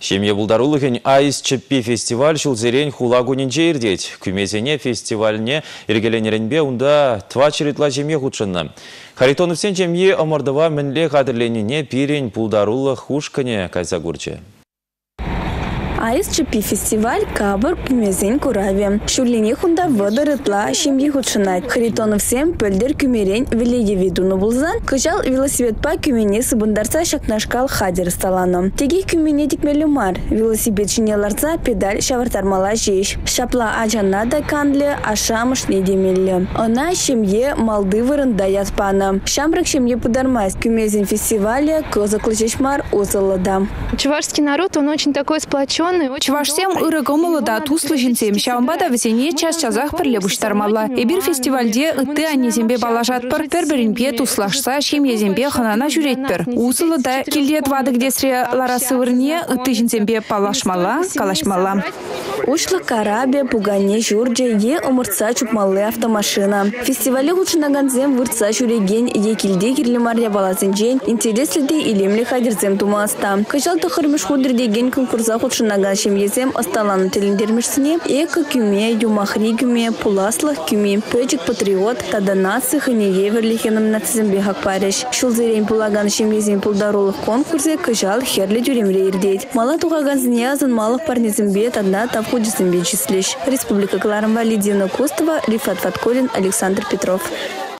Шемье булдарулыгын Айс Чеппи фестиваль шулзерен хулагунинче ирдеть. Күмезене фестивальне иргеленеренбе унда твачеритла жемье худшынна. Харитоновсен жемье омырдыва мінле қадырленіне пирен булдарулы хушкане кайзагурче. Айс Чеппи фестиваль кабыр күмезен кураве. Шулине хунда водорытла шемье худшынат. Харитоновсен пөлдер күмерен велеге видуну булзан, кыжал велосипедпа күмене сыбындарса шакнашкал хадер сталаны. Теге күмене дикмелі мар. Велосипед шинеларца педаль шавартармала жеш. Шапла ажана да кандле ашамыш не демелі. Она шемье малды вырында ятпаны. Шамрак шемье пудармас. Күмезен фестивале козаклы жешмар узылыда. Чувашский народ, он очень такой сплоченный. Чувашсем ырыгомылы да туслы жинсем. Шаумбада весене час-часах пірлебуштармалла. Эбир фестивальде ытты анезембе балажатпыр, пер-бірінбе туслашса шемьезембе ханана жүреттір. Узылы да келдет вадык десре ларасы вырне ытты жинсембе палашмала, калашмала. Ушлы карабе, пугане, журджа, е умырца чупмалы автомашина. Фестивале худшынаганзем вырца жүреген е келде кирлемаря балазынжен, интересліде илемлі хадерзем тумаста. Кыжал тұхырмыш худырдеген конкурса худшынаган шемьезем асталаны телендермешсіне эко күме, юмахри күме, пуласлых күме, пөчік патриот, таданасы хынеге верлихенім нацизембе хакпареш. Шулзерен пулаган шемьезем пулдарулық конкурсе кыжал херлі жүремре ирдет. Мала туғаганзіне азын малық парнезембе тадна тавхуджисембе числеш. Республика Кларымба, Лидия Костова, Рифат Фаткулин, Александр Петров.